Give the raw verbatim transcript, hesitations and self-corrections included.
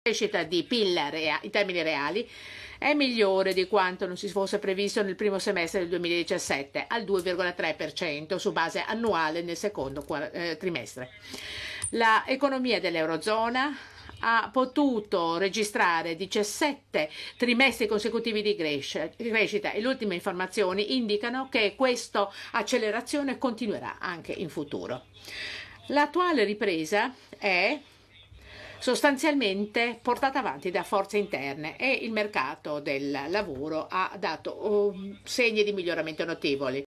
crescita di P I L rea- in termini reali è migliore di quanto non si fosse previsto nel primo semestre del duemiladiciassette, al due virgola tre per cento su base annuale nel secondo qua- eh, trimestre. L'economia dell'Eurozona ha potuto registrare diciassette trimestri consecutivi di cresce- crescita e le ultime informazioni indicano che questa accelerazione continuerà anche in futuro. L'attuale ripresa è sostanzialmente portata avanti da forze interne e il mercato del lavoro ha dato um, segni di miglioramento notevoli.